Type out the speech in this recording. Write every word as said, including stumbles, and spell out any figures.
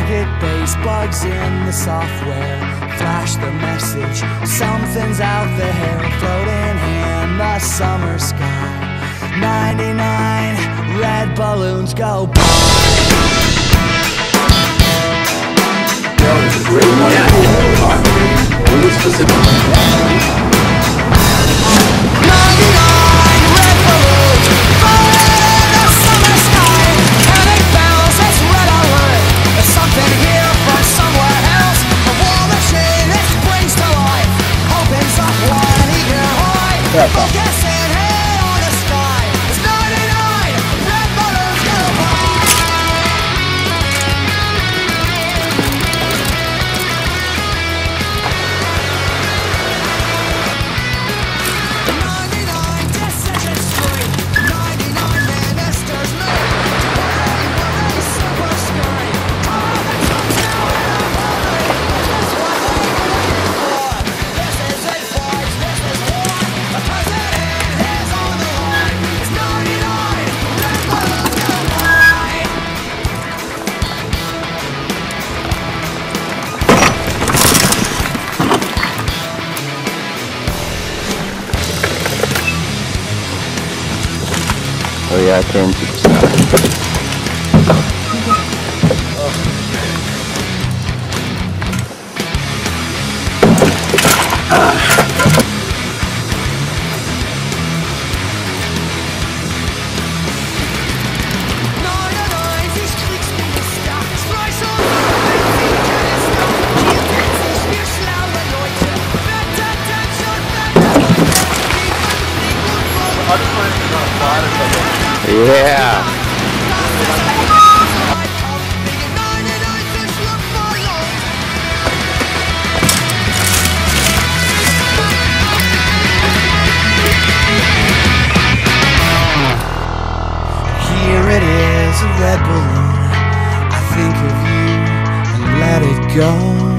target base, bugs in the software flash the message, something's out there floating in the summer sky. Ninety-nine red balloons go by. That was a great one. Yeah. Really specific. ninety-nine red balloons floating in the summer sky. Panic bells, it's red alert. There's something here from somewhere else. The war machine, it springs to life, opens up one eager eye. Focusing head on the sky. It's ninety-nine red balloons go by. ninety-nine decision street, ninety-nine ministers meet. Hey, super scurry. All the troops now in a hurry. This is what they were waiting for. This isn't fights, this is war. The president is on the line. It's ninety-nine red balloons go by. Oh yeah, I came to the sky. ninety-nine, these Kriegsspiele stark. Streichung, Siegen ist noch. Hier kennt sich wir schlaue Leute. Wetter, Attention, Wetter, Yeah. Here it is, a red balloon. I think of you and let it go.